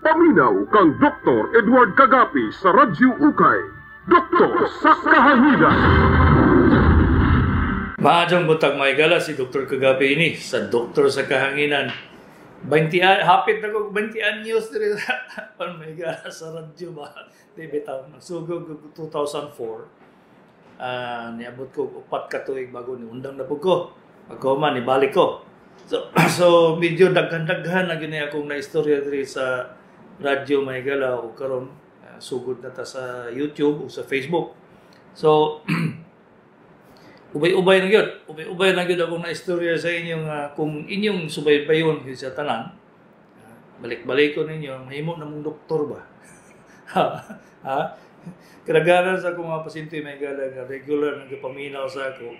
Paminaw kang Dr. Edward Kagapi sa Radyo Ukay. Doktor sa Kahanginan. Maadong buntag mga igala, si Dr. Kagapi ini sa Doktor sa Kahanginan. 20 hapit na ko 20 anyos diri sa mga igala sa radyo ba. Di bitaw nagsugod 2004. Niabot ko 4 ka tuig bago ni undang na pud ko. Ako man ibalik ko. So medyo daghan-daghan na gini akong naistorya diri sa radyo mga igala o karon sugod na ta sa YouTube o sa Facebook. So ubay-ubay na gyud. Ubay-ubay na gyud akong naistorya sa inyo nga kung inyong subaybayon sa tanan. Balik-balik ko ninyo, mahimo na mong doktor ba? Ha? Kadaghanan sa akong mga pasyente may gala nga regular nagapaminaw sa ako.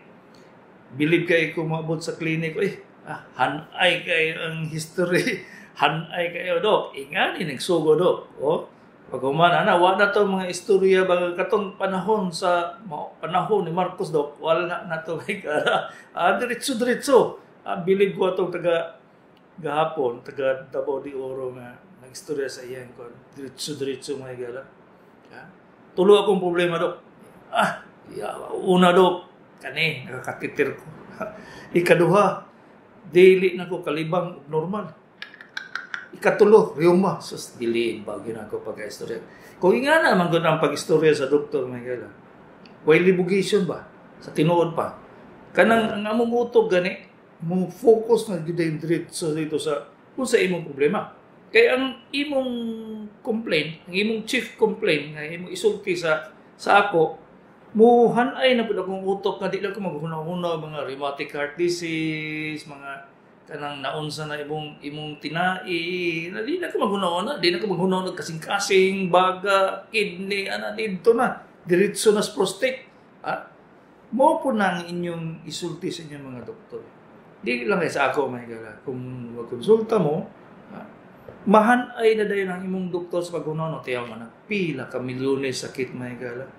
Bilib kay ko maabot sa klinik, hanay kay ang history. Hanay kayo, Dok. Ingani, nagsugo, Dok. O, pag umana na, wala na to mga istorya baga katong panahon ni Marcos, Dok. Wala na to, may gara. Diretso-diretso. Bilib ko itong gahapon, taga Davao de Oro nga nag-istorya sa iyan ko. Diretso-diretso, may gara. Tulo akong problema, Dok. Una, Dok. Kani, nakakatitir ko. Ikaduha, dili na ko kalibang normal. Ikatulo, rheuma. Sus, dili ba ginako pag-istorya. Kung nga naman ko ang pag-istorya sa doktor, may gala. Why libugation ba? Sa tinuod pa. Kanang ang among utog gani, mo focus na gyud diretso dito sa kung sa imong problema. Kaya ang imong complaint, ang imong chief complaint nga imong isulti sa ako, muhanay na pud akong utok nga di lang ko maghuna-huna mga rheumatic heart disease, mga kanang naunsa na imong tinai, na di na ko maghuna-huna, di na ko maghuna-huna kasing-kasing, baga, kidney, dito na, diretso na sa prostate. Mo po na ang inyong isulti sa inyong mga doktor. Di lang sa ako, may gala. Kung magkonsulta mo, mahanay na dayon ang imong doktor sa paghuna-huna, tiyaw nga na, pila ka milyones sakit, may gala.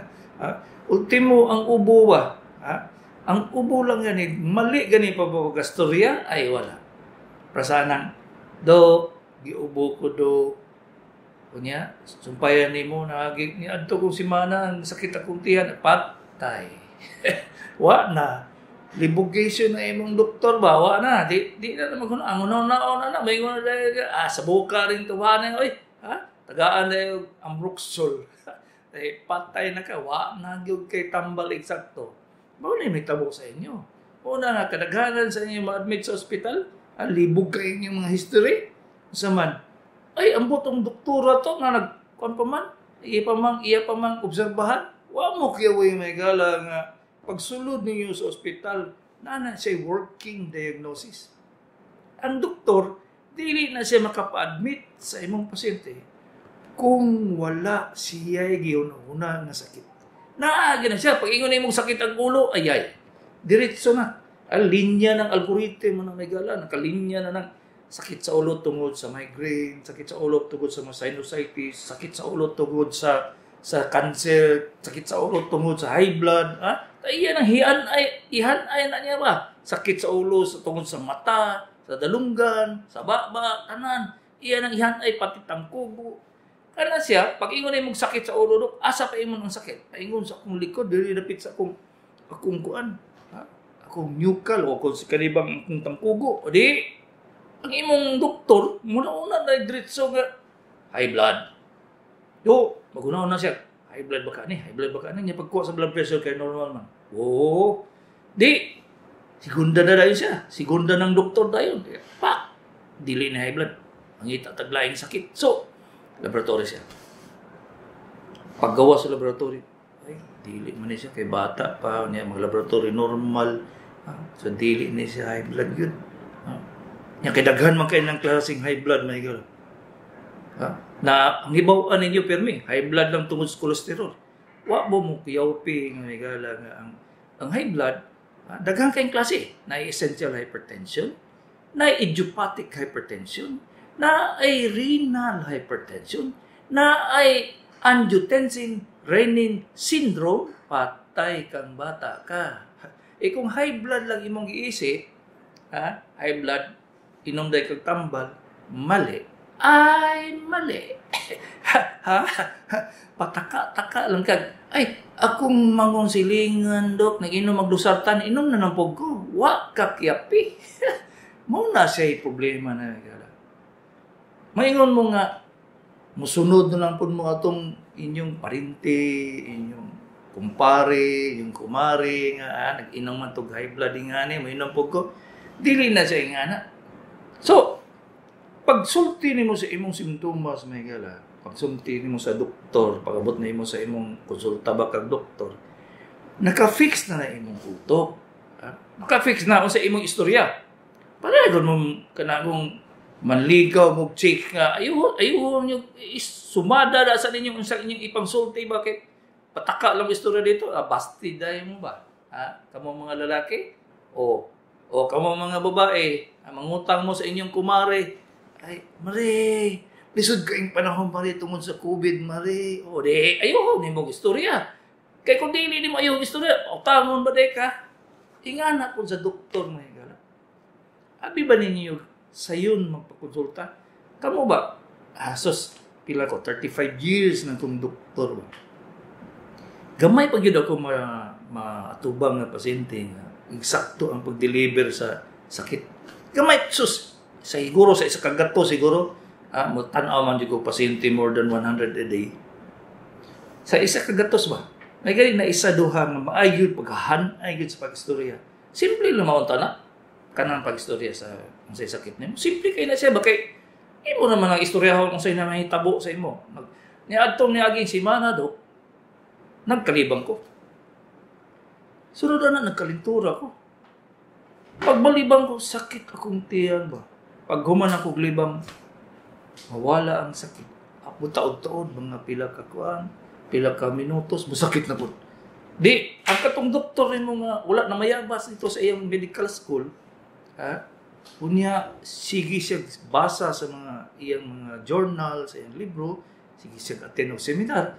Ultimo ang ubo ba? Ang ubo lang yan, mali gani pa ba gastorya? Ay wala. Prasanang, Dok, giubo ko, Dok. Kunya, sumpayan ni mo, ni adto kong simana, ang sakit akong tiyan, patay. Wa na. Libugation na imong doktor ba? Wa na. Di na naman ang una-una na. May una na, sa buka rin tuwanan. Oy, tagaan na yung Ambroxol. Patay na ka, wa na gyud kay tambal eksakto. Mao na may tabo sa inyo. Una na kadaghanan sa inyo ma-admit sa ospital, libog kay inyong mga history. Saman, ay ang butong doktora to nga nagkuan pa man, iya pa man obserbahan. Wa mo kiyaway may gala nga pagsulod ninyo sa ospital, na siya working diagnosis. Ang doktor dili na siya makapa-admit sa imong pasyente kung wala siya giuna nga sakit. Naagi na siya. Pag ingon na imong sakit ang ulo, ayay. Diretso na. Ang linya ng algoritmo ng nagala. Nakalinya na ng sakit sa ulo tungod sa migraine, sakit sa ulo tungod sa sinusitis, sakit sa ulo tungod sa cancer, sakit sa ulo tungod sa high blood. Iyan ang ihanay na niya ba? Sakit sa ulo tungod sa mata, sa dalunggan, sa baba, tanan. Iyan ang ihanay pati tangkubo. Kana siya, pag ingon na imong sakit sa ulo, Dok, asa pa imong ang sakit? Paingon sa akong likod, dili dapit sa akong kuan. Akong nucal, o kung si kanibang akong tangkugo. O di, ang imong doktor, muna-una na diretso nga, high blood. Do, maguna-una siya, high blood ba ka ni? High blood ba ka ni? Niya pagkuha sa blood pressure kay normal man. Oo. Di, sigunda na dayon siya. Sigunda ng doktor dayon. Pak! Dili na high blood. Ang itataglaing sakit. So, laboratory siya. Paggawa sa laboratory, ay, dili man siya kay bata pa niya mag-laboratory normal. So dili ni siya high blood yun. Nya kay daghan man kay ng klaseng high blood may girl. Na ang hibaw-an ninyo permi, high blood lang tungod sa cholesterol. Wa mo mo kiyawpi nga may gala nga ang high blood, daghan kayong klase. Na essential hypertension, na idiopathic hypertension, na ay renal hypertension, na ay angiotensin-renin syndrome, patay kang bata ka. Kung high blood lang imong giisip, high blood, inom day kag tambal, mali. ay mali. Ha? Pataka-taka lang kag. Ay, akong mangong silingan, Dok, nag-inom magdusartan, inom na ng ko. Wa kakyapi. Muna siya problema na nagala. Maingon mo nga, musunod na lang po mo atong inyong parinte, inyong kumpare, inyong kumare, nga, nag-inom man itong high blood nga ni, mainom po ko. Dili na siya nga na. So, pag sulti ni mo sa imong simptomas, may gala, pag sulti ni mo sa doktor, pag-abot na mo sa imong konsulta ba kag doktor, naka-fix na imong utok. Naka-fix na sa imong istorya. Para doon mo kanagong manligaw mo check nga, ayun nyo sumada na sa ninyong ipang sulti, bakit pataka lang istorya dito? Basti dahil mo ba? Kamo mga lalaki? O kamo mga babae, mangutang mo sa inyong kumare, ay, Mare, lisod kaing panahon, Mare, tungod sa COVID, Mare. O, ayaw, ni mong istorya. Kaya kung di mo ayaw istorya, tangon ba ka? Ingana po sa doktor, mga gala. Abi ba ninyo sayon magpakonsulta? Kamu ba? Sos, pila ko, 35 years na itong doktor ba? Gamay pag yun ako maatubang na pasyente nga, eksakto ang pag-deliver sa sakit. Gamay, sus, siguro sa isa kagato siguro tanaw man jud ko pasyente more than 100 a day sa isa kagatos ba may gali na isa duha nga maayod paghahanay gyud sa pagistorya simple lang mao na kanang pagistorya sa sakit nimo simple kay na siya ba kay imo naman ang istorya kung say na mahitabo sa imo niadtong niaging semana do nagkalibang ko sunod na nagkalintura ko pagbalibang ko sakit akong tiyan ba. Pag human ako libang, mawala ang sakit. Ako taon-taon, mga pila ka minutos, masakit na po. Di, ang katong doktor rin mo nga, wala na mayabas ito sa iyang medical school, kunya, sige siya basa sa mga iyang mga journal, sa iyang libro, sige siya attend ng seminar.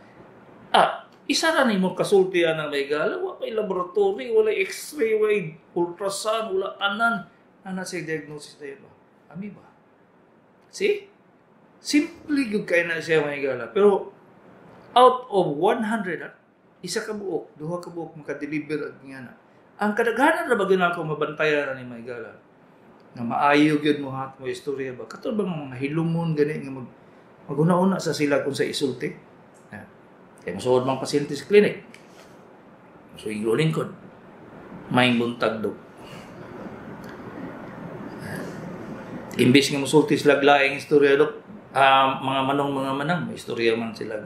Isa na ni mo kasultihan ng may gala, wala may laboratory, wala x-ray, wala ultrasound, wala tanan. Ano sa diagnosis na yun ba? Ami ba? See? Simple yung kayo na siya may gala. Pero, out of 100, isa ka buok, duha ka buok, makadeliver at nga na. Ang kadaghanan na ba ako mabantayan na ni may gala? Na maayog yun mo hat mo istorya ba? Katol bang mga hilumon, gani, nga mag-una-una sa sila kung sa isulti? Kaya masuod mga pasyente sa klinik. So, igulin ko. May buntag do. Imbis nga musulti sila laing istorya dok, mga manang, may istorya man sila.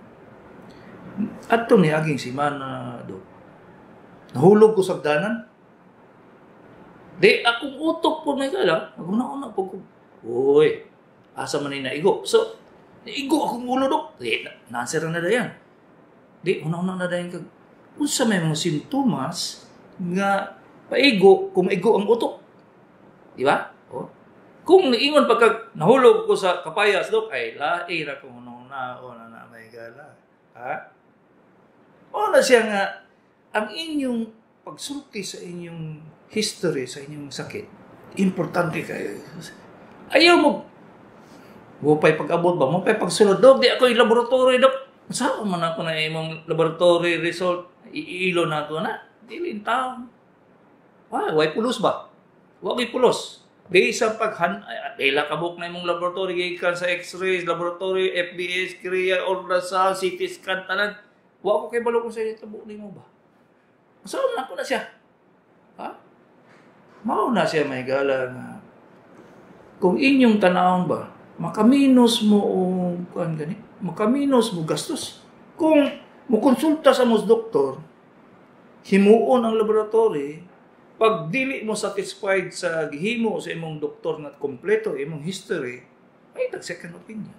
At ito ni aging simana dok. Nahulog ko sa danan. Di, akong utok po na kala. Naguna-una po ko. Uy, asa man na igo. So, igo akong ulo dok. Di, nasira na dayan. Di, una-una na dayan kag. Kung sa may mga sintomas, nga paigo, kung maigo ang utok. Di ba? Kung niingon pagka nahulog ko sa kapayas, dok, ay lahi na kung na may gala. O na siya nga, ang inyong pagsulti sa inyong history, sa inyong sakit, importante kayo. Ayaw mo, mupay pag-abot ba? Mupay pagsunod, dok, di ako yung laboratory, dok. Saan man ako na imong laboratory result, iilo na ito na. Dili taon. Way pulos ba? Way pulos. Di sa dila kabuk na imong laboratory, gikan sa x-rays, laboratory, FBS, Korea, ultrasound, CT scan, tanan. Wa ko kay balo kung sa ito tabuk ni mo ba? Saan na ako na siya? Mao na siya may gala nga. Kung inyong tanawon ba, makaminos mo o gani, makaminos mo gastos. Kung mo konsulta sa mos doktor, himuon ang laboratory, pag dili mo satisfied sa gihimo sa imong doktor na kompleto imong history, ay second opinion.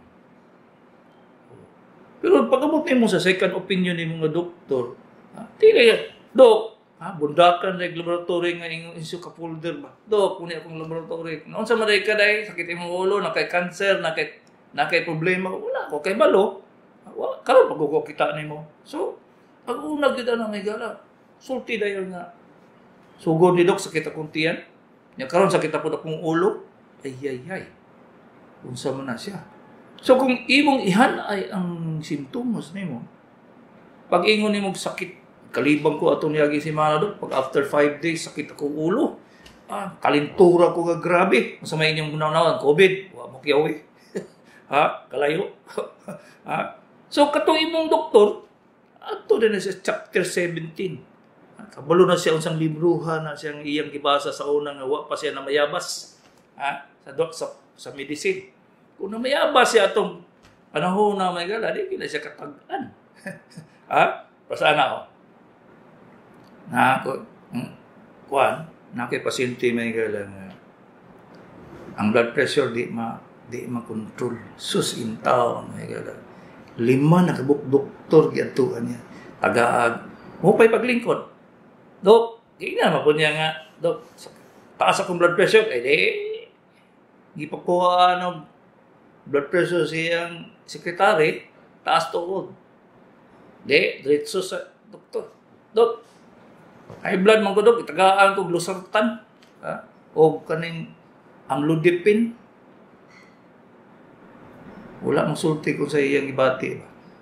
Pero pag abot mo sa second opinion ni mga doktor, dili dok, bundakan na laboratory nga ingon isu ka folder ba. Dok, kuni akong laboratory. Noon sa maday ka day, sakit imong ulo, nakay cancer, nakay problema, wala ko kay balo. Karon pag ko kita nimo. So, pag unag kita na may gala, sulti dayon nga. Sugod ni dok sakit akong tiyan. Nya karon sakit ako akong ulo. Ay. unsa man na siya. So kung imong ihanay ang simptomas nimo, pag ingon nimo sakit, kalibang ko atong niyagi si Manado, pag after 5 days sakit ako ulo. Kalintura ko nga grabe. Sa may inyong gunaw-nawan, COVID, wa mo kiyaw eh. Kalayo. So katong imong doktor, ato din na sa chapter 17. Kabalo na siya unsang libruhan na siyang iyang gibasa sa unang nga wa pa siya na mayabas. Sa medicine. Kung na mayabas siya atong panahon na may gala, di kina siya katag-an. Pasana ako. Na kay pasyente may galang ang blood pressure di ma-control. Sus in town may galang. 5 na kabuk doktor giadtuan niya. Tagaag mo pay paglingkod. Dok, di na mapun niya nga, Dok, taas akong blood pressure di gipakuha ng blood pressure siyang sekretary, taas tuod. Diretso sa doktor. Dok, high blood man ko, Dok, itagaan ko losartan. O kaning amlodipine. Wala masulti ko sa iyang ibati.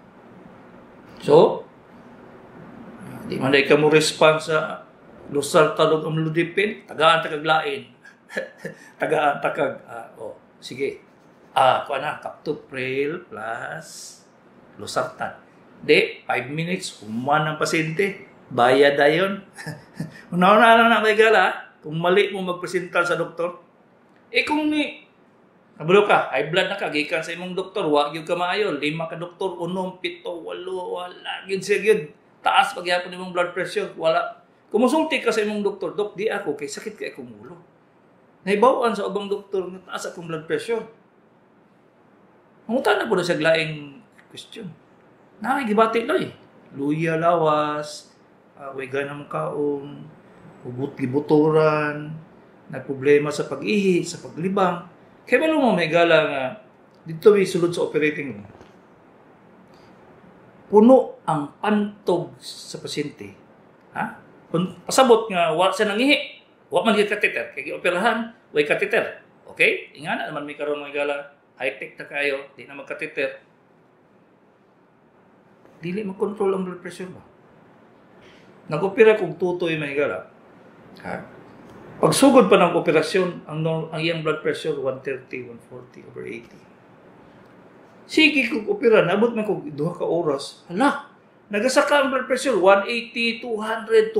So, di man ka mo respond sa losartan o amlodipine, tagaan takag lain. Tagaan takag, sige. Kuha na, captopril plus losartan. 5 minutes, human ang pasyente. Bayad na yun. Una-una lang na may gala, kung mali mo magpresenta sa doktor, kung nabalo ka, high blood na ka, gikan sa imong doktor, wag yung kamayo, 5 ka doktor, 1, 7, 8, wala, yun siya yun. Taas pagyapon imong blood pressure, wala. Kumusulti ka sa imong doktor, Dok, di ako, kay sakit kay akong ulo. Naibawaan sa ubang doktor, na taas akong blood pressure. Mangutan na po na siya laing question. Nakikibati lang luya lawas, way ganang kaon, ugot gibuturan, na problema sa pag-ihi, sa paglibang. Kaya ba mo may gala nga, dito may sulod sa operating room. Puno ang pantog sa pasyente. Pasabot nga, wala siya nangihi. Wala man yung kateter. Kaya operahan, way kateter. Okay? Ingana naman may karoon may gala, high-tech na kayo, di na magkateter. Dili mag-control ang blood pressure ba? Nag-opera kung tutoy may gala. Pagsugod pa ng operasyon, ang iyang blood pressure 130, 140 over 80. Sige kung opera, nabot man kung 2 ka oras. Hala, nagasaka ang blood pressure 180, 200,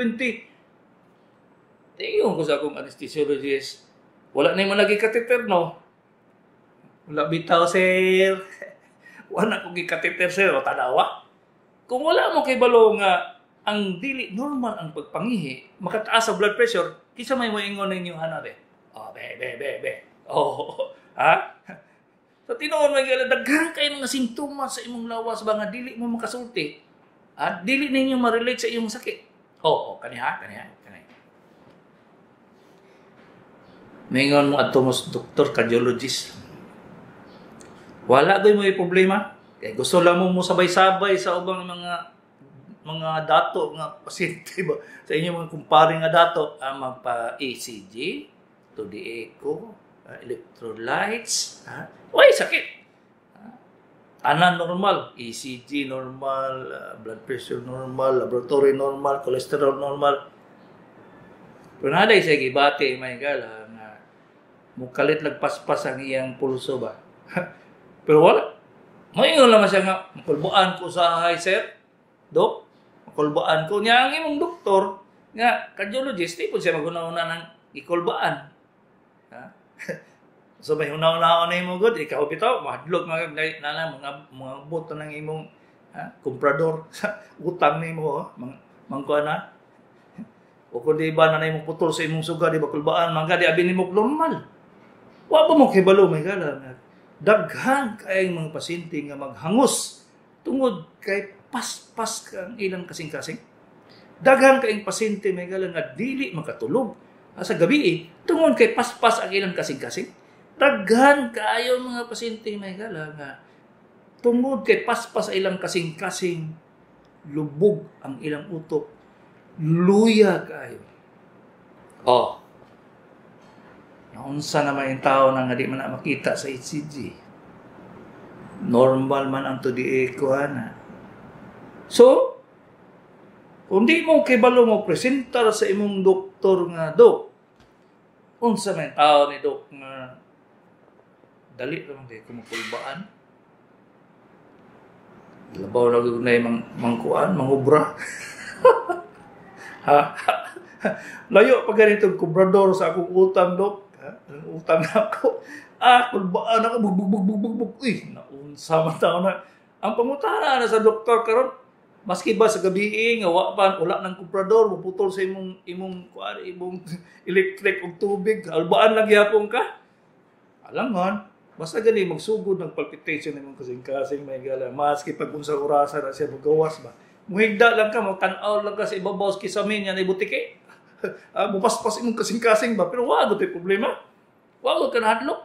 220. Tingin ko sa akong anesthesiologist. Wala na yung malagi kateter, no? Wala bitaw, sir. Wala kong kateter, sir. O tanawa. Kung wala mo kay balo nga ang dili normal ang pagpangihi, makataas sa blood pressure, kisa may moingon ninyo hanabe. So tinuon may daghan kay mga sintomas sa imong lawas ba nga dili mo makasulti. Dili ninyo ma-relate sa imong sakit. Kaniha. Mingon mo adto mo doktor cardiologist. Wala gyud mo problema. Kaya gusto lang mo sabay-sabay sa ubang mga dato nga pasyente ba sa inyo mga kumpare nga dato magpa-ECG, to the echo, electrolytes, way sakit. Tanan normal, ECG normal, blood pressure normal, laboratory normal, cholesterol normal. Pero naday sa gibati may gala nga mukalit lagpaspas ang iyang pulso ba. Pero wala. Mayon naman siya nga, makulbaan ko sa high sir, Dok, makulbaan ko. Nga ang imong doktor, nga cardiologist, di po siya maguna-una ng ikulbaan. So may una-una na imong good, ikaw bitaw, mahadlok mga buto ng imong komprador sa utang na imo, mangkuha na. O kung di ba na imong putol sa imong suga, di ba kulbaan, mga di abin mo normal. Wa ba mo kibalo, may gala, daghan kay mga pasyente nga maghangos tungod kay paspas kang ilang kasing-kasing. Daghan kay pasyente may galang nga dili makatulog sa gabi tungod kay paspas ang ilang kasing-kasing. Daghan kaayo mga pasyente may galang nga tungod kay paspas sa ilang kasing-kasing, lubog ang ilang utok, luya kaayo. Naunsa naman yung tao na nga di man na makita sa HCG. Normal man ang to di kuana. So, kung di mo kibalo mo presentar sa imong doktor nga, Dok, unsa man tao ni Dok nga dali lang di kumukulbaan. Labaw na gunay mangkuan, mangubra. Ha? Layo pa ganitong kubrador sa akong utang, Dok. Ang utang na ako. Kulbaan ako, bug. Uy, naunsa man tao na. Ang pangutana na sa doktor karon, maski ba sa gabi nga wala nang komprador, muputol sa imong electric ug tubig, albaan lang gyapon ka. Alangan, basta gani magsugod ng palpitation imong kasing-kasing may gala, maski pag unsa orasan na siya mugawas ba. Muhigda lang ka, magtan-aw lang ka sa ibabaw sa kisamin yan ay butike. Mupaspas imong kasing-kasing ba, pero wag ito problema. Wag ka nahadlok.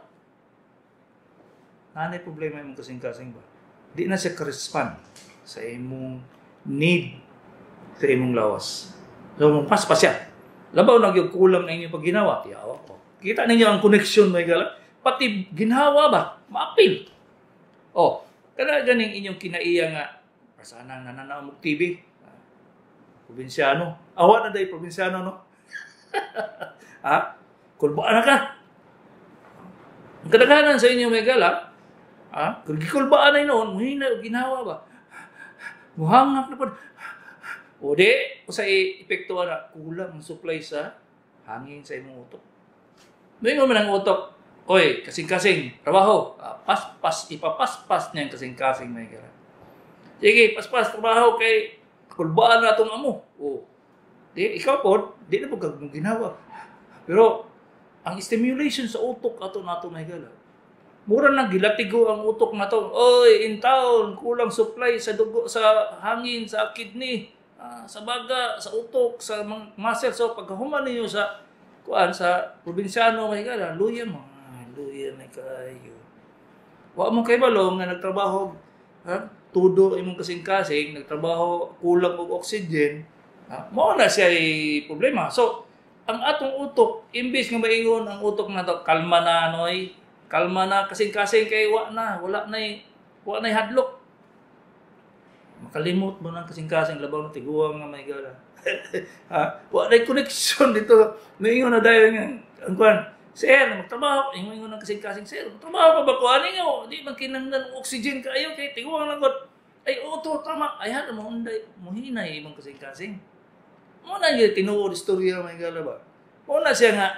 Nanay problema imong kasing-kasing ba? Di na siya ka-respond sa imong need sa imong lawas. So, paspas siya. Labaw na yung kulang na inyong pagginawa. Tiyaw ko. Kita ninyo ang connection may gala. Pati ginawa ba? Maapil. Kada ganing inyong kinaiya nga, pasanang nananaw mong TV. Probinsyano. Awa na dahi probinsyano, no? Kulbaan na ka. Ang kadaghanan sa inyo may gala, kung gikulbaan na noon, muhina ginawa ba? Muhangak na po. O di, sa epekto na kulang ang supply sa hangin sa imong utok. Doon mo man ang utok, oy, kasing-kasing, trabaho, ipapaspas niya ang kasing-kasing may gara. Sige, paspas, trabaho kay kulbaan na itong amo. Di, ikaw po, di na po kagong ginawa. Pero, ang stimulation sa utok ato nato may gara. Mura na gilatigo ang utok na to. Oy, in town, kulang supply sa dugo, sa hangin, sa kidney, sa baga, sa utok, sa muscle. So pagkahuman niyo sa probinsyano kay gala, luya na kayo. Wa mo kay balong nga nagtrabaho, tudo imong kasing-kasing, nagtrabaho kulang og oxygen, mao na siya problema. So ang atong utok, imbis nga maingon ang utok na to, kalma na noy. Kalma na kasing-kasing kay wala na hadlok. Makalimot mo na kasing-kasing labaw na tiguang nga may gala. Wala na connection dito. Naingon na dahil nga ang kuan. Sir, magtrabaho, ingon ng kasing-kasing sir. Magtrabaho pa ba ko ani nga? Di man kinahanglan oxygen kaayo kay tiguang lang gud. Ay to tama. Ayan mo unday muhinay imong kasing-kasing. Mo na gyud tinuod istorya may gala ba. Mo na siya nga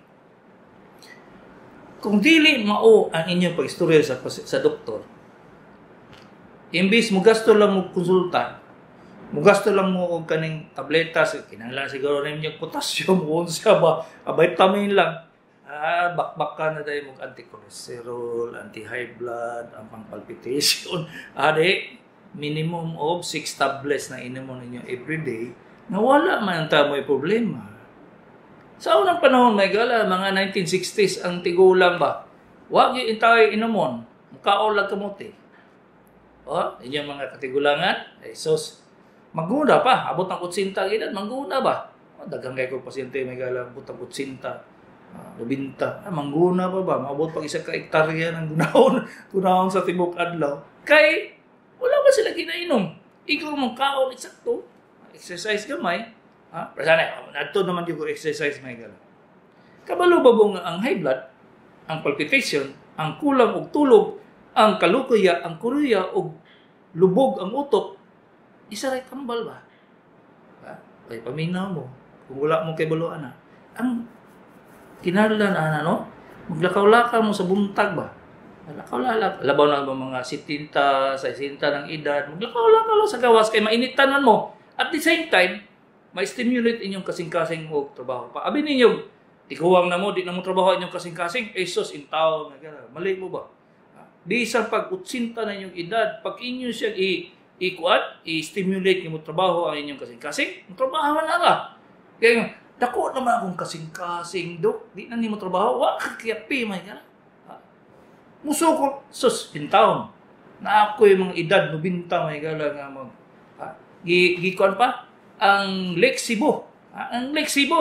kung dili mao ang inyong pag-istorya sa doktor, imbis mo gasto lang mo konsulta, mo gasto lang mo og kaning tabletas, kinahanglan siguro rin yung potassium, unsa ba, vitamin lang, bakbak ka na dahil mo anti-cholesterol, anti-high blood, ang pang-palpitation, minimum of 6 tablets na inomon ninyo everyday, nawala man ang tamoy problema. Sa unang panahon, may gala, mga 1960s, ang tigulang ba? Huwag yung intay inumon. Mukhaon lang kamuti. Inyong mga katigulangan, sos, maguna pa. Abot ng kutsinta, edad, maguna ba? Dagang kayo kong pasyente, may gala, abot ng kutsinta, lubinta. Mangguna pa ba? Maabot pag isa ka-ektarya ng gunahon sa tibok adlaw. Kay, wala ba sila kinainom? Ikaw mong kaon, eksakto. Exercise gamay. Presane, nato naman yung exercise may gala. Kabalo ba nga ang high blood, ang palpitation, ang kulang og tulog, ang kalukuya, ang kuruya og lubog ang utok, isa ray kambal ba? Ay paminaw mo kung wala mo kay baluan na. Ang kinahanglan maglakaw-lakaw mo sa buntag ba? Lakaw-lakaw. Labaw na ba mga 70, 60 ng edad, maglakaw-lakaw sa gawas kay mainitanan mo. At the same time, ma-stimulate inyong kasing-kasing og trabaho pa. Abi ninyo, tiguang na mo, di na mo trabaho inyong kasing-kasing, sos in town, mali mo ba? Di sa pag-utsinta na inyong edad, pag inyo siya i-stimulate mo trabaho ang inyong kasing-kasing, trabaho na ba? Kaya dako naman akong kasing-kasing, Dok, di na mo trabaho, wala kakiyapi, may gana. Muso ko, sos in town, na ako yung mga edad, 90, may gala nga mo. Gikuan pa? Ang Lake Cebu. Ang Lake Cebu,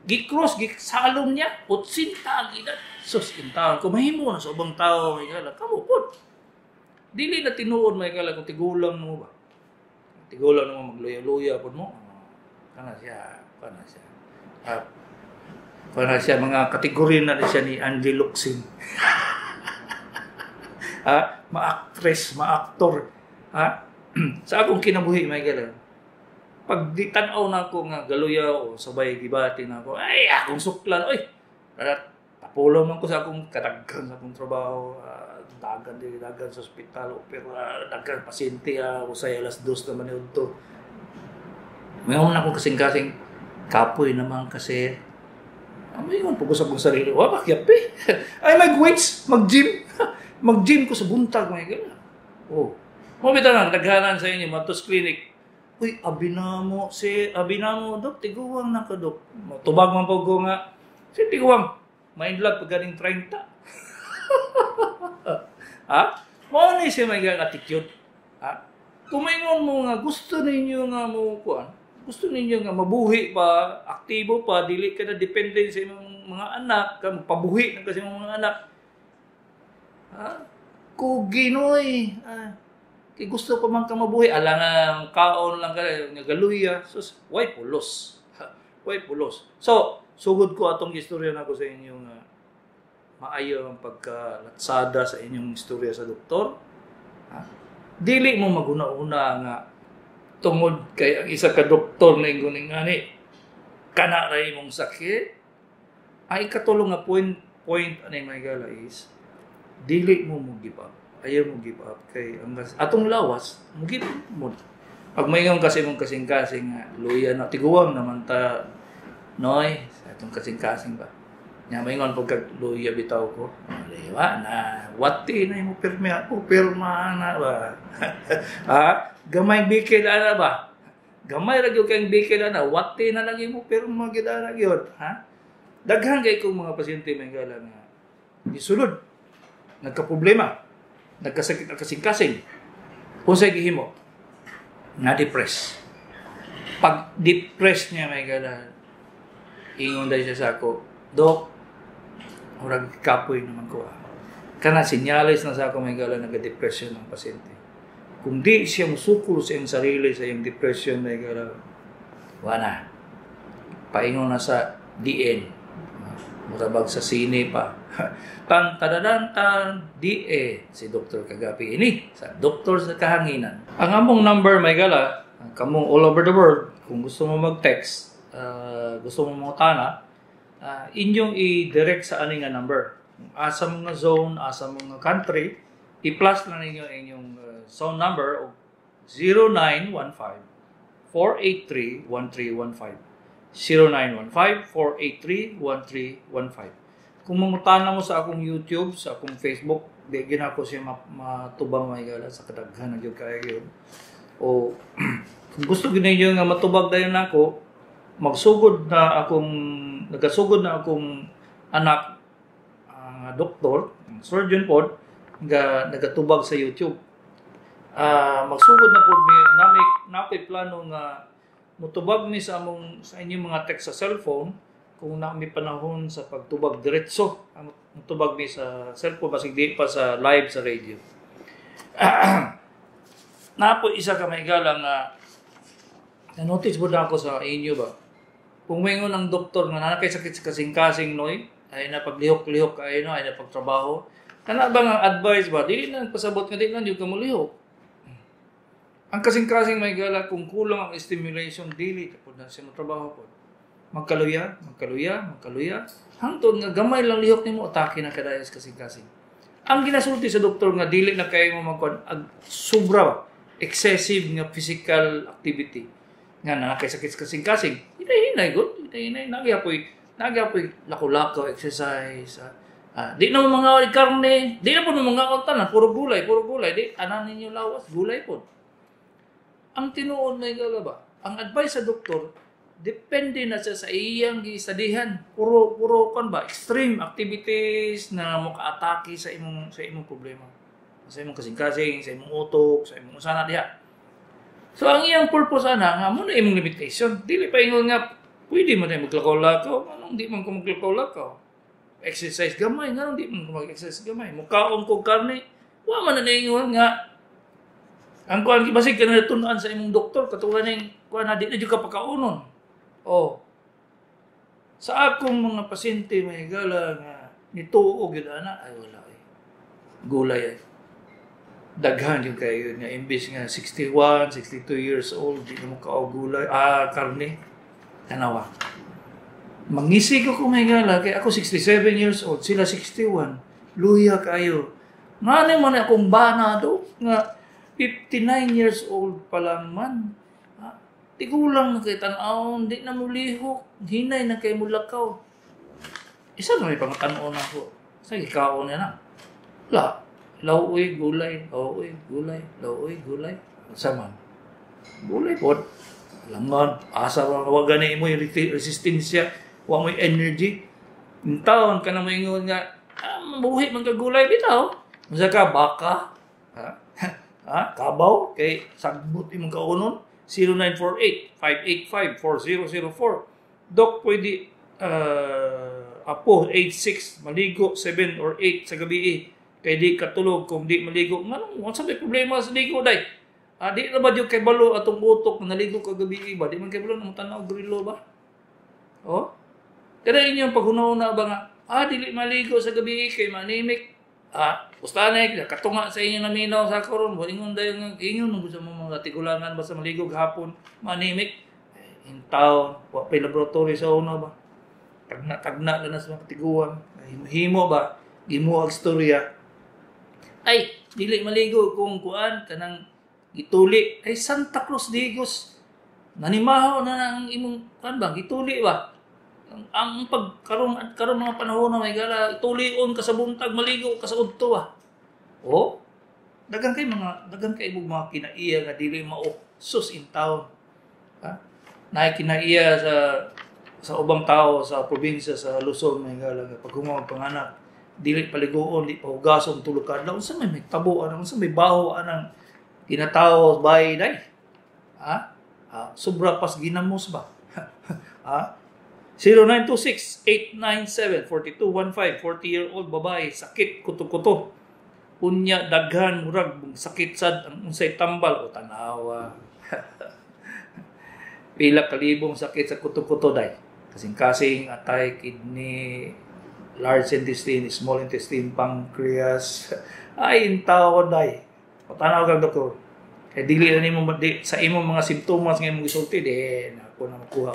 Gi-cross, gisalom niya, 80 gid. Sus, kintaon ko mahimo na sa ubang tao, may kala. Kamo pod. Dili na tinuod may kala kung tigulang mo ba. Tigulang mo magluya-luya pod mo. Kana siya. Para siya mga kategorya na siya ni Angie Luxin. Ma-actress, ma-actor. Sa akong kinabuhi may gala. Pag di tanaw na ako nga galuya o sabay gibati na ako, ay akong suklan, oy. Tapulong man ko sa akong kadaghan sa akong trabaho, dagan sa ospital, pero dagan pasyente, usay alas 2 naman yun to. Mayroon na akong kasing-kasing, kapoy naman kasi, mayroon po ko sa akong sarili, makyapi. Ay, mag-weights, mag-gym. Mag-gym ko sa buntag, may gano'n. Mabita na, naghanan sa inyo, Matos Clinic. Uy, abinamo, Dok, tiguwang na ka, Dok. Tubag man po ko nga, tiguwang, mind love pagkaling 30. Mauni siya may attitude. Kumaingon mo nga, gusto ninyo nga mo, gusto ninyo nga mabuhi pa, aktibo pa, dili ka na depende sa imong mga anak, ka magpabuhi ng kasi mga anak. Kuginoy. Kay gusto pa man ka mabuhi, alang kaon lang ka, nagaluya. Sus, why pulos? Why pulos? So, sugod ko atong istorya na ko sa inyo nga maayo ang pagkalatsada sa inyong istorya sa doktor. Dili mo maguna-una nga tungod kay ang isa ka doktor na inguning ani kana ray mong sakit. Ay katulong nga point ani may gala is dili mo give up. Ayaw mo give up kay ang atong lawas mo give up mo. Pag mayon kasi mong kasing-kasing nga luya na tiguwang naman ta noy sa atong kasing-kasing ba. Nya mayon pagka luya bitaw ko. Lewa na wati na mo pirma na ba. Gamay bikil ana ba. Gamay ra gyud kang bikil ana wati na lagi mo pirma gyud ana gyud, Daghan kay kong mga pasyente may gala nga gisulod nagka-problema, nagkasakit ang kasing-kasing, unsay gihimo, na-depress. Pag depress niya, may gana, ingon dahil siya sa ako, Dok, murag kapoy naman ko. Kana, sinyalis na sa ako, may gala, nag-depression ng pasyente. Kung di siya musukul sa iyong sarili, sa iyong depression, may gala, wala. Paingon na sa DN. Murabag sa sine pa. Tan DE si Dr. Kagapi ini sa Doktor sa Kahanginan. Ang among number may gala, kamong all over the world, kung gusto mo mag-text, gusto mo mangutana, inyong i-direct sa ani nga number. Asa mo nga zone, asa mo nga country, i-plus na ninyo inyong zone number of 0915 483 1315. 0915-483-1315. Kung mangutana mo sa akong YouTube, sa akong Facebook, di ginako siya matubang may gala sa kadaghan na yun kaya yun. O kung gusto ginay nga matubag dayon nako, nagasugod na akong anak, doktor, surgeon pod, nga nagatubag sa YouTube. Magsugod na pod napay plano nga mutubag mi sa inyong mga text sa cellphone kung na may panahon sa pagtubag diretso. Mutubag mi sa cellphone basig di pa sa live sa radio. Napo isa ka may galang na-notice mo na ako sa inyo ba? Kung mayroon ng doktor nga nanakay sakit sa kasing-kasing noy, ay napaglihok-lihok ka ay napagtrabaho. Kana ba ang advice ba? Dili na pasabot nga di lang yung kamulihok. Ang kasing-kasing may gala, kung kulang ang stimulation, dili kapag na siya matrabaho po. Magkaluya. Hangtod nga gamay lang lihok nimo atake na kadayas kasing-kasing. Ang ginasulti sa doktor nga dili na kayo mo sobra, excessive nga physical activity. Nga nakay sakit kasing-kasing. Hinay good. Nagyapoy lako-lako exercise. Di na mo mga karne, di na po mga tanan, puro gulay. Di tanan ninyo lawas, gulay po. Ang tinuod na ba? Ang advice sa doktor, depende na siya sa iyang gisadihan. Puro kan ba? Extreme activities na maka-atake sa imong problema. Sa imong kasing-kasing, sa imong utok, sa imong usana diha. So ang iyang purpose ana nga mo na imong limitation. Dili pa ingon nga Pwede man tayo maglakaw-lakaw, anong di man ko maglakaw-lakaw? Exercise gamay, anong di man ko mag-exercise gamay? Mukaon ko karne, wa man na naingon nga. Ang kuan basig ka na natunan sa imong doktor, katulad ng kuan na di na ka pagkaunon. Oh. Sa akong mga pasyente may higala nga nituo gyud ana ay wala ay. Gulay ay. Daghan yung kayo nga imbis nga 61, 62 years old, di mo kaog gulay, karne. Tanawa. Mangisi ko kung may higala kay ako 67 years old, sila 61. Luya kayo. Nga man akong bana do nga 59 years old pa lang man. Tigulang na kay tan-awon, di na mulihok, hinay na kay mulakaw. Isa na may pangatanon ako. Sa gikaon na na. La, lauoy gulay, lauoy gulay, lauoy gulay. Sama. Gulay po. Langan, asa wa gani mo yung resistensya, wa mo energy. Yung taon ka na moingon nga, mabuhi man ka gulay bitaw. Masa ka baka, kabaw kay sagbot imong kaunon 0948-585-4004. Dok, pwede apo 86 maligo 7 or 8 sa gabi kay di katulog kung di maligo. Nganong unsa may problema sa ligo day? Di na ba yung kay balo atong utok na naligo ka gabi ba? Di man kay balo nang tanaw grillo ba? Oh? Kada inyong paghunahuna ba nga dili maligo sa gabi kay manimik. Ustane, katunga sa inyo na minaw sa karon, walingon dayo nga ingon mo sa mga tigulangan basta maligo gahapon, manimik. In town, wa pay laboratory sa una ba? Tagna na sa mga tiguan. Himo ba? Gimo ang storya. Ay, dili maligo kung kuan kanang gituli. Ay, Santa Cruz Digos. Nanimaho na ang imong kuan ba? Gituli ba? Ang pagkaroon mga panahon na may gala, tulion ka sa buntag, maligo ka sa udto Oh, dagang kay mga kinaiya nga dili mao sus in town. Naay kinaiya sa ubang tao sa probinsya sa Luzon may gala pag humawag panganak, dili paliguon, di pahugason tulog kadlaw, unsa may tabo unsa may baho anang kinatawo bay day. Sobra pas ginamos ba? 0926-897-4215, 40-year-old babae, sakit kuto-kuto. Unya daghan murag sakit sad ang unsay tambal o tanawa. Pila kalibong sakit sa kuto-kuto day. Kasing-kasing atay, kidney, large intestine, small intestine, pancreas. Ay intaw day. O tanaw kag doktor. Kay dili na nimo sa imong mga simptomas nga imong gisulti din ako na makuha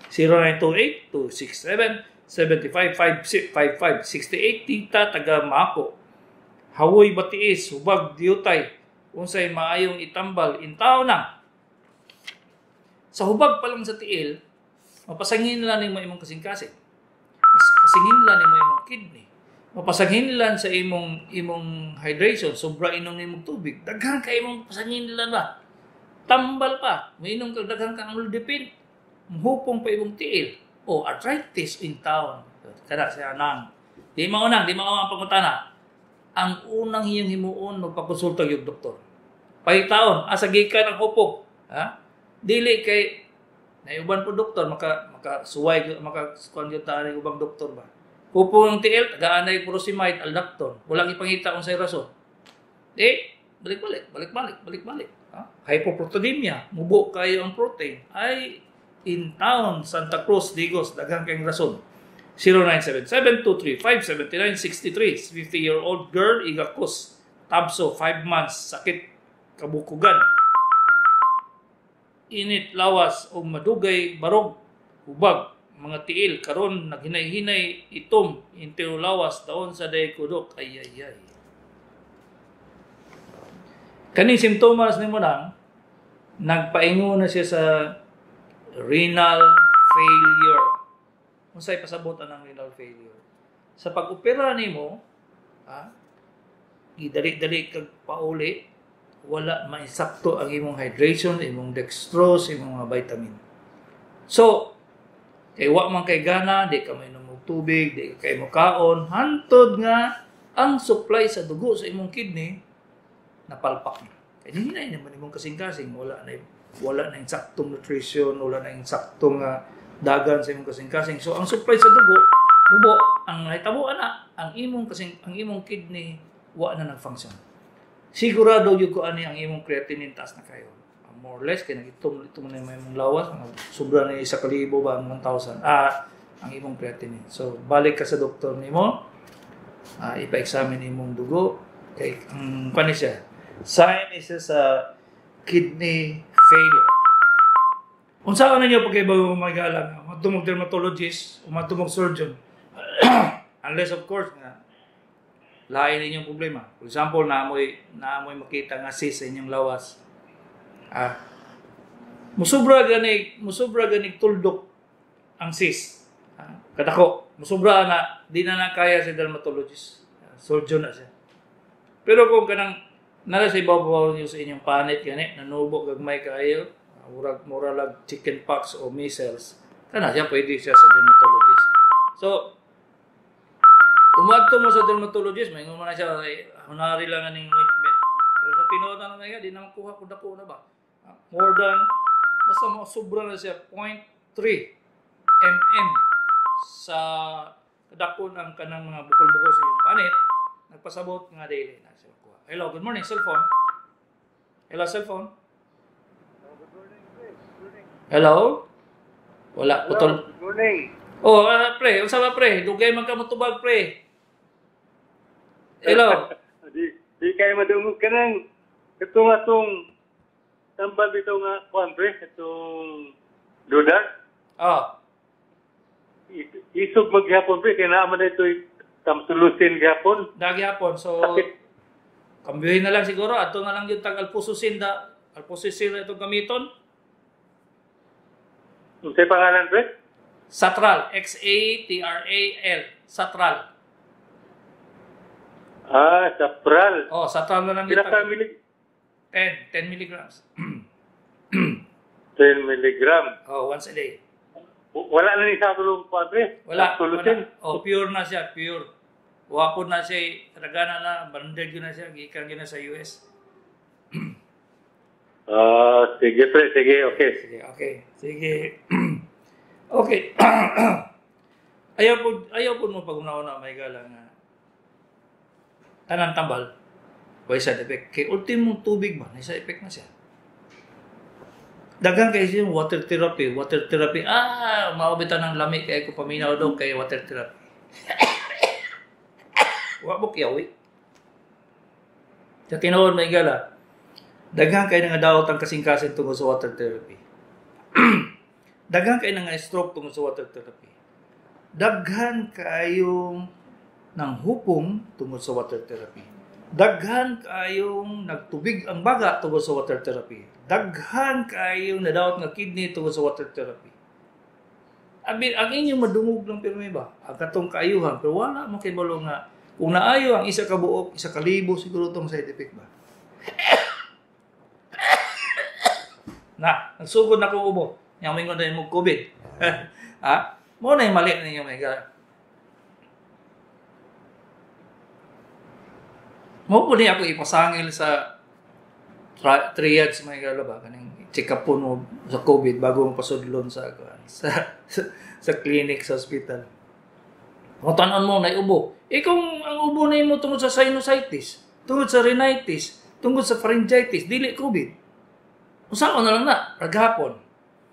0928-267-7555-68 Tita taga Mako. Hawoy batiis, hubag diutay, unsay maayong itambal, intaw na. Sa hubag pa lang sa tiil, mapasangin lang ng imong kasing-kasing. Pasangin lang ng imong kidney. Mapasangin lang sa imong hydration, sobra inom ng imong tubig. Daghan ka imong pasangin lang ba? Tambal pa, mainom ka daghan ka ang ludipin. Hupong pa ibong tiil o arthritis in town. Kada siya nang di maunang ang pangutana. Ang unang iyong himuon magpakonsulta yung doktor. Pahitaon, asa gikan ang hupo. Dili kay naiuban po doktor makasuway makakuan gyud ta ang ubang doktor ba. Hupo ng tiil, tagaan-ay furosemide aldactone. Wala ipangita kung say rason. Balik-balik. Hypoproteinemia, mubo kayo ang protein. Ay in town, Santa Cruz, Digos, daghang kayong rason. 0977-235-7963, 50-year-old girl, igakos, tabso, 5 months, sakit, kabukugan. Init, lawas, o madugay, barog, hubag, mga tiil, karon, naghinay-hinay, itom, intiyo lawas, taon sa day kudok, ay. Kaning simptomas ni mo nang, nagpaingo na siya sa renal failure. Unsay pasabot ang renal failure? Sa pag-opera nimo, gidali-dali kag pauli, wala maisakto ang imong hydration, imong dextrose, imong mga vitamin. So, kay wa man kay gana, di ka mainom og tubig, di ka kay mokaon, hantod nga ang supply sa dugo sa imong kidney napalpak na. Kay hinay naman imong kasing-kasing, wala na yung saktong nutrition, wala na yung saktong dagan sa imong kasing-kasing. So ang supply sa dugo mubo, ang nahitabo ana ang imong kidney wa na nag-function. Sigurado yung ko ani ang imong creatinine taas na kayo. More or less kay nagitom na imong lawas, sobra na 1,000 ba 1,000. Ang imong creatinine. So balik ka sa doktor nimo, ipa-examine imong dugo kay ang kani siya. Sign is sa kidney failure. Unsa na niyo pagkay bago magalang, matumog dermatologist o matumog surgeon. Unless of course nga lain ninyong problema. For example, naamoy makita nga cyst sa inyong lawas. Musubra ganig tuldok ang cyst. Kadako, musubra na di na nakaya si dermatologist. Surgeon na siya. Pero kung kanang nara sa ibabaw niyo sa inyong panit gani, nanubo gagmay kayo, mura lag chicken pox o measles, kana siya pwede siya sa dermatologist. So, umadto mo sa dermatologist, may mo na siya, hunari lang aning ointment. Pero sa tinuod na nga, di na makuha ko dako na ba? More than, basta mo, sobra na siya, 0.3 mm sa kadakon ang kanang mga bukol-bukol sa iyong panit, nagpasabot nga daily na siya makuha. Hello, good morning, cellphone. Hello, cellphone. Good morning. Hello? Wala, putol. Good morning. Oh, pre, unsa ba pre? Dugay man ka motubag pre. Hello. Di kayo madungog ka nang atong tambal dito nga kuan pre, itong duda. Isog maghapon pre, kaya naaman na ito tamsulusin gihapon. Dagi hapon. So kambiyohin na lang siguro ato na lang yung tag alpususin alpususin itong gamiton. Unsay pangalan pre? Satral, X-A-T-R-A-L, Satral. Sapral. Oh, Satral na lang Pila yung ka tag. milig? 10 milligrams. 10 milligram. Oh, once a day. Wala na ni sa tulong kuan pre? Wala. Solusin. Oh, pure na siya, pure. Wapon na siya, talaga na banded yun na siya, gikan yun na sa US. Sige pre, sige, okay. Sige. Okay. ayaw po mo pag-una-una may gala nga tanan tambal. May side effect. Kay ultimong tubig ba, may side effect na siya. Dagang kayo siya water therapy. Maubitan ng lami kaya ko paminaw daw kay water therapy. Wabok yawi. Sa tinuod may gala, dagang kayo nga daot ang kasing-kasing tungkol sa water therapy. Daghan kayo ng stroke tungkol sa water therapy. Daghan kayong ng hupong tungkol sa water therapy. Daghan kayong nagtubig ang baga tungkol sa water therapy. Daghan kayong nadawat nga kidney tungkol sa water therapy. Ang inyong madungog lang pirmi ba? Ang katong kaayuhan. Pero wala mo kay balo nga. Kung naayo ang isa ka buok, 1,000 siguro itong side effect ba? Nagsugod na ko ubo. Yang mingon na yung COVID. Mo na yung mali ninyo may gala. Mo po niya ako ipasangil sa triage may gala ba? Kaning check up po mo sa COVID bago mo pasudlon sa clinic, sa hospital. Kung tanon mo na ubo. Kung ang ubo na mo tungkol sa sinusitis, tungkol sa rhinitis, tungkol sa pharyngitis, dili COVID. Usaon na lang na, raghapon.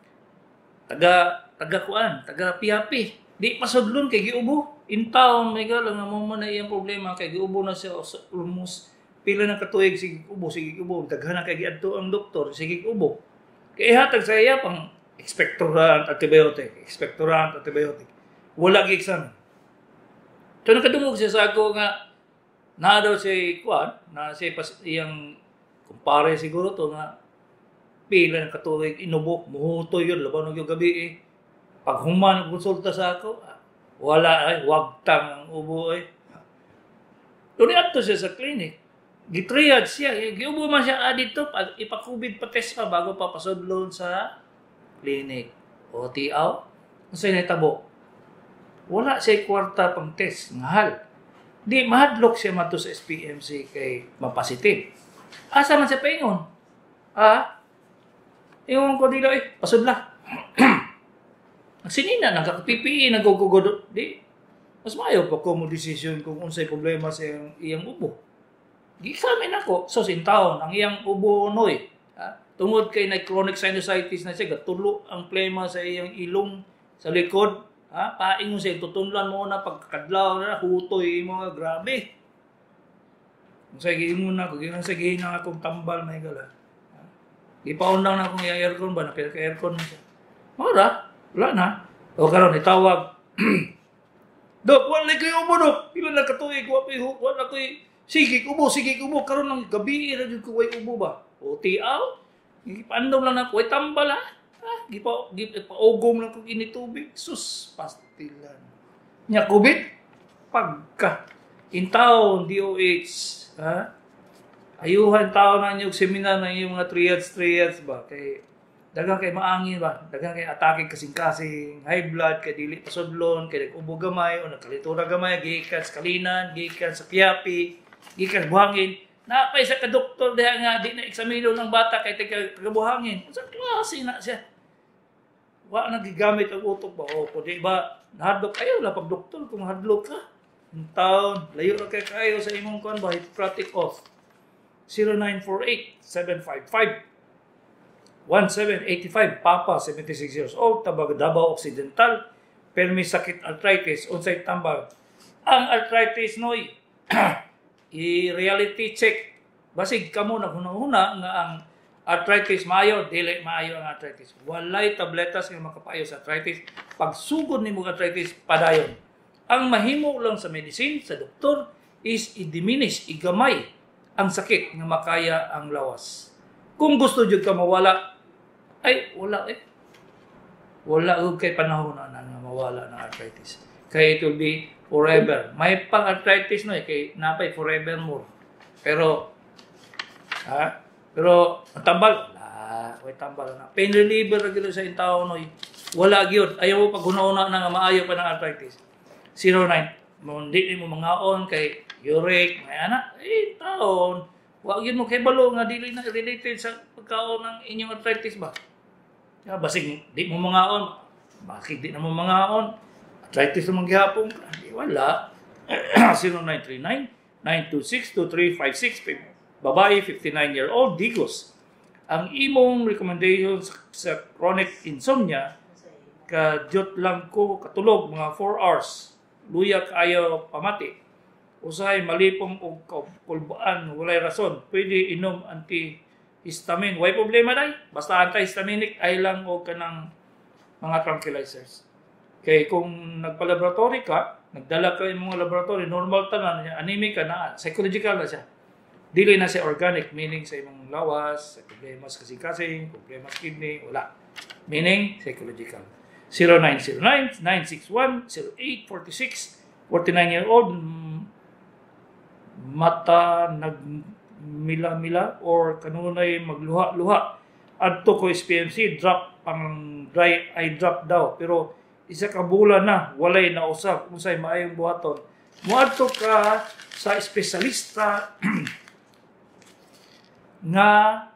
Taga pihapi. Di pasudlon kay giubo. In town, may galang nga mo na iyang problema kay giubo na siya almost pila na katuig sige ubo. Daghan na kay giadto ang doktor sige ubo. Kay hatag sa iya pang expectorant antibiotic. Wala gi exam. So nakadungog siya sa ako nga na daw siya kuan, na siya iyang kumpare siguro to nga pila ng katuig, inubok, muhuto yun, laban ng gabi Pag human konsulta sa ako, wala wagtang ang ubo Doon ato siya sa clinic. Gitriage siya, giubo man siya dito, pag ipa-COVID pa test pa bago pa pasudlon sa clinic. O tiaw, masay na tabo. Wala siya kwarta pang test, mahal. Di, mahadlok siya mato sa SPMC kay mapasitive. Asa man siya paingon? Yung ko dilo pasudla. Sinina nagka-PPE nagugugod di mas maayo pa ko mo decision kung unsay problema sa iyang ubo. Gi-examine ako so sintaon ang iyang ubo noy. Tungod kay na chronic sinusitis na siya gatulo ang plema sa iyang ilong sa likod. Paingon siya tutunlan mo na pagkadlaw na hutoy mga grabe. Unsay giingon na ko ginang sa gihinang akong tambal may gala. Ipaundang na akong aircon ba naka-aircon na siya. Mara, wala na. O karon itawag. Dok, wala kayo ubo, Dok. Pila na katuig, wala ko'y sige ubo. Karon ng gabi, na ko way ubo ba? O tiaw, ipandom lang na ko, ay tambal ha. Gipaugom lang ko initubig. Sus, pastilan. Nya kubit, pagka. Intaon, DOH, ha? Ayuhan tao na niyong seminar na yung mga triads ba? Kay dagang kay maangin ba? Dagang kay atake kasing-kasing, high blood, kay dili pasudlon, kay nag-ubo gamay, o nagkalitura gamay, gikan sa kalinan, gikan sa piyapi, gikan sa buhangin. Napay sa kadoktor diha nga, di na eksamino ng bata kay taga-buhangin. Sa klase na siya. Wa na gigamit ang utok ba? O, di ba, nahadlok kayo na pag-doktor kung hadlok ka. Ang taon, layo na kayo sa imong kuan ba, Hippocratic Oath. 0948-755-1785, Papa, 76 years old, tabag Davao Occidental, permi sakit arthritis, unsay tambag. Ang arthritis noy, i-reality check. Basig kamo naghuna-huna nga ang arthritis maayo, dili maayo ang arthritis. Walay tabletas nga makapayo sa arthritis. Pag sugod nimo arthritis, padayon. Ang mahimo lang sa medicine, sa doktor, is i-diminish, igamay ang sakit nga makaya ang lawas. Kung gusto jud ka mawala, ay wala eh. Wala kay panahon na mawala ng arthritis. Kaya it will be forever. May pang-arthritis no kay napay forevermore. Pero ang tambal, way tambal na. Pain reliever ra gyud sa intao no. Wala gyud. Ayaw pag una-una na nga maayo pa ng arthritis. 09 mo hindi mo mangaon kay uric, may anak, taon. Wag yun mo kay balo nga dili na related sa pagkaon ng inyong arthritis ba? Basig di mo mangaon, bakit di na mo mangaon? Arthritis na manggihapon, wala. 0939-926-2356, babae, 59-year-old, Digos. Ang imong recommendation sa chronic insomnia, kadyot lang ko katulog mga 4 hours, luya kayo pamati. Usahay malipong og kulbaan, walay rason. Pwede inom antihistamine. Way problema day. Basta antihistaminic ay lang o kanang mga tranquilizers. Kay kung nagpa-laboratory ka, nagdala ka yung mga laboratory, normal tanan, anemic ka na, psychological na siya. Dili na siya organic, meaning sa imong lawas, sa problema sa kasing-kasing, problema sa kidney, wala. Meaning, psychological. 0909-961-0846, 49-year-old, mata nagmila-mila or kanunay magluha-luha. Adto ko SPMC, drop pang dry eye drop daw. Pero isa ka bulan na, walay na usap. Kung sa'y maayong buhaton. Muadto ka sa espesyalista nga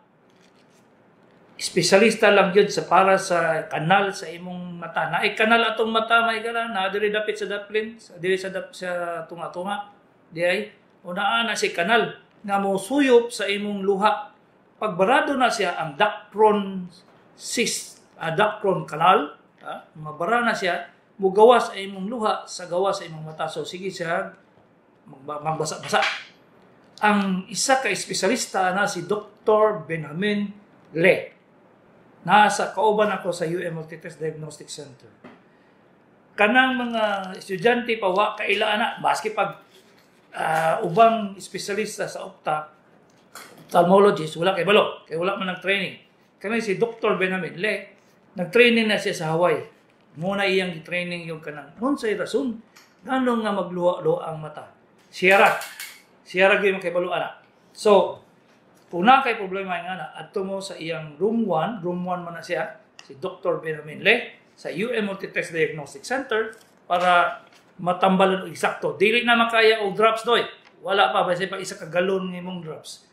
espesyalista lang yun sa para sa kanal sa imong mata. Na kanal atong mata may gala na diri dapit sa daplin, diri sa tunga-tunga. Di ay unaan na si kanal nga mo suyop sa imong luha. Pagbarado na siya ang dacron canal, mabara na siya, mugawas sa imong luha sa gawas sa imong mata. So sige siya magbasa-basa. Ang isa ka espesyalista na si Dr. Benjamin Le. Nasa kauban ako sa Multitest Diagnostic Center. Kanang mga estudyante pa wa kaila na maski pag ubang espesyalista sa ophthalmologist, wala kay balo, kay wala man nag-training. Kani si Dr. Benjamin Le, nag-training na siya sa Hawaii. Muna iyang training yung kanang unsay rason nganong nga magluwa-luwa ang mata. Siyara gyud kay balo ana. So, kung na kay problema nga na, adto mo sa iyang room 1 man na siya, si Dr. Benjamin Le, sa Multitest Diagnostic Center, para matambalan og eksakto. Dili na makaya og drops doy. Wala pa basta pa isa ka galon ng imong drops.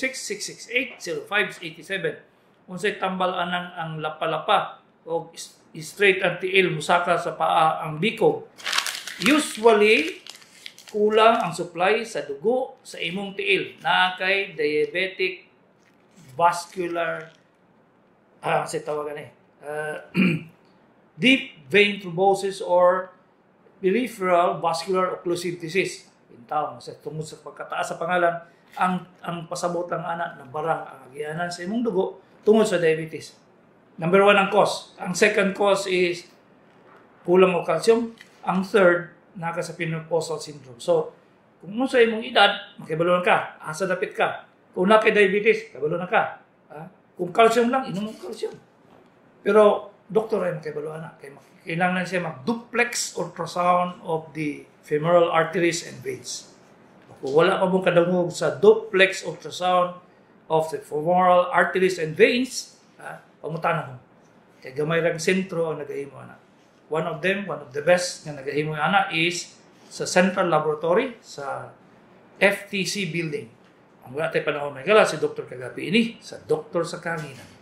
0936-668-0587. Unsay tambal anang ang lapa-lapa og straight ang tiil musaka sa paa ang bikog. Usually kulang ang supply sa dugo sa imong tiil. Naa kay diabetic vascular sa tawagan deep vein thrombosis or peripheral vascular occlusive disease. Pintaw sa tungod sa pagkataas sa pangalan ang pasabot ng anak na barang ang agianan sa imong dugo tungod sa diabetes. Number 1 ang cause. Ang second cause is kulang o calcium. Ang third, naka sa menopausal syndrome. So, kung ano sa imong edad, makibalunan ka. Asa dapit ka. Kung na kay diabetes, kabalunan ka. Kung calcium lang, inom mo calcium. Pero, doktor ay makibalunan na. Kailangan siya mag-duplex ultrasound of the femoral arteries and veins. Kung wala pa mong kadungog sa duplex ultrasound of the femoral arteries and veins, pamutanong mo. Kaya gamay lang sentro ang nagahimo anak. One of the best na nagahimo anak is sa Central Laboratory sa FTC building. Ang wala tayo panahon may gala si Dr. Kagapi ini sa Doktor sa Kanginan.